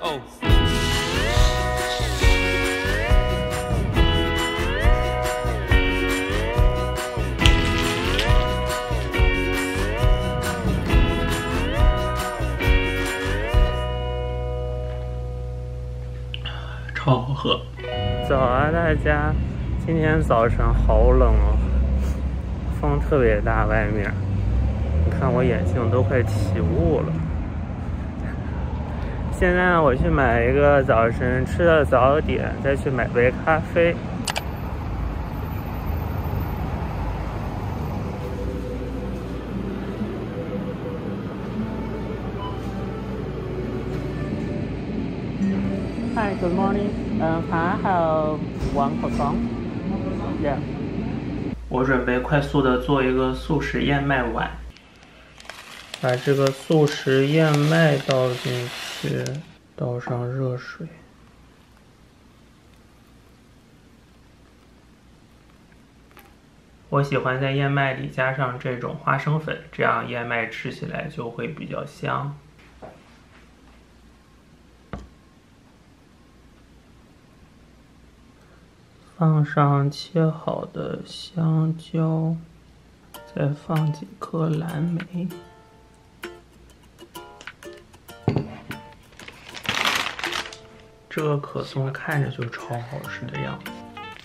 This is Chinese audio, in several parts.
go. 超好喝。 早啊，大家！今天早晨好冷哦，风特别大，外面。你看我眼睛都快起雾了。现在呢，我去买一个早晨吃的早点，再去买杯咖啡。Hi, good morning. Can I have one croissant? Yeah. 我准备快速的做一个速食燕麦碗， 把这个速食燕麦倒进去，倒上热水。 我喜欢在燕麦里加上这种花生粉，这样燕麦吃起来就会比较香。 放上切好的香蕉，再放几颗蓝莓。 这个可颂看着就超好吃的样子。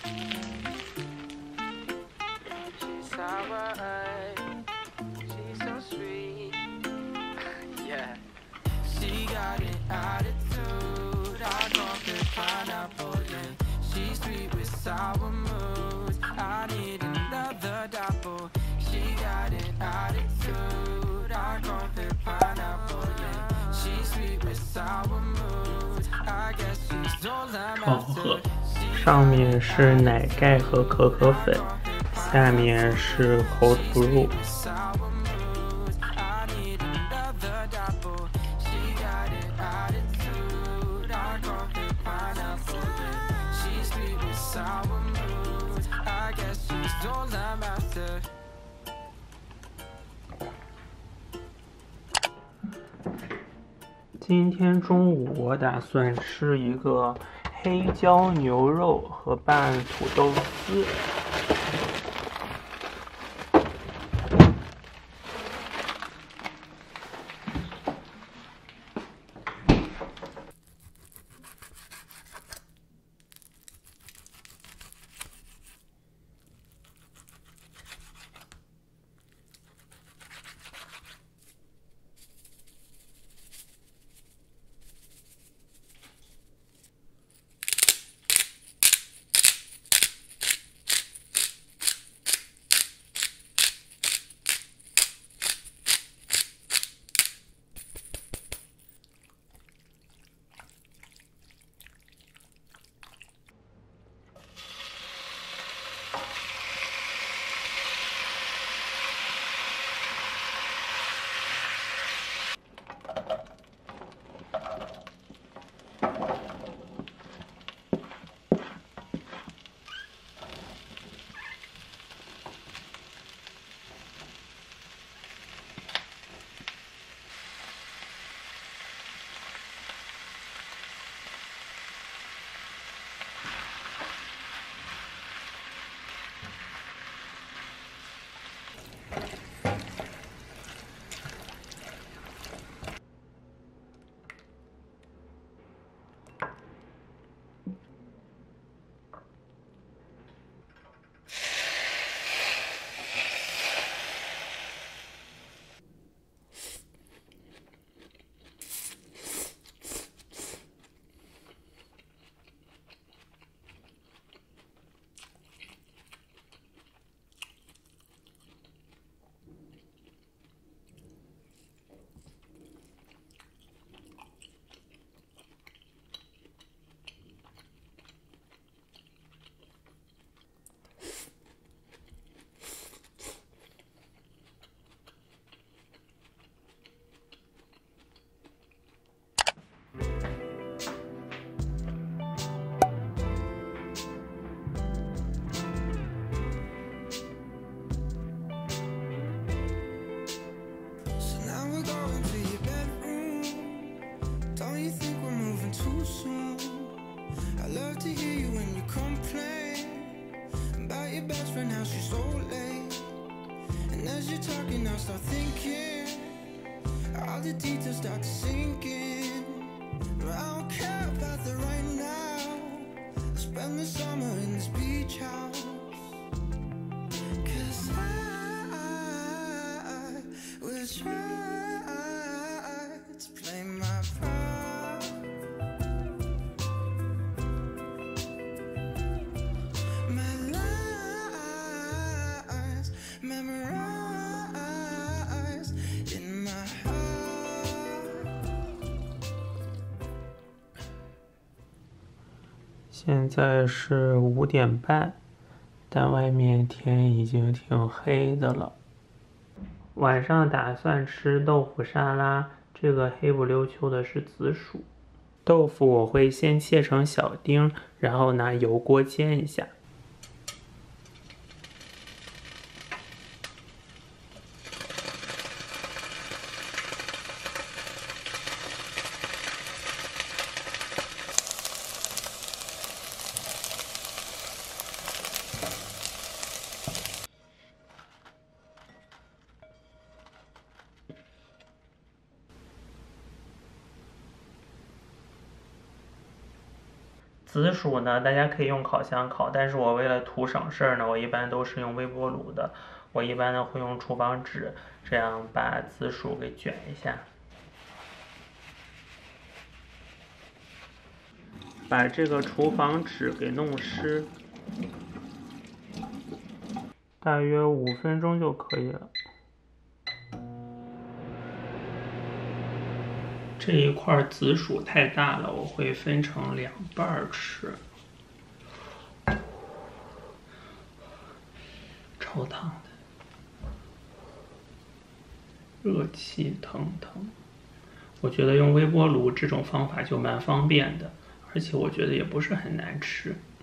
超好喝， 上面是奶盖和可可粉，下面是猴头肉。今天中午我打算吃一个黑椒牛肉和拌土豆丝。 your best friend, how she's so late. And as you're talking, I start thinking, all the details start to sink in. But I don't care about the right now. Spend the summer in this beach house. 'Cause I will try to play my part. My lies memorized in my heart. 现在是5点半，但外面天已经挺黑的了。晚上打算吃豆腐沙拉，这个黑不溜秋的是紫薯。豆腐我会先切成小丁，然后拿油锅煎一下。紫薯呢，大家可以用烤箱烤，但是我为了图省事儿呢，我一般都是用微波炉的。我一般呢会用厨房纸，这样把紫薯给卷一下，把这个厨房纸给弄湿，大约5分钟就可以了。这一块紫薯太大了，我会分成2半吃。超烫的，热气腾腾。我觉得用微波炉这种方法就蛮方便的，而且我觉得也不是很难吃。